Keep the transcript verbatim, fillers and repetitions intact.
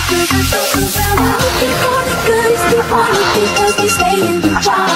Looking for the good, the only thing, 'cause they stay in the jar.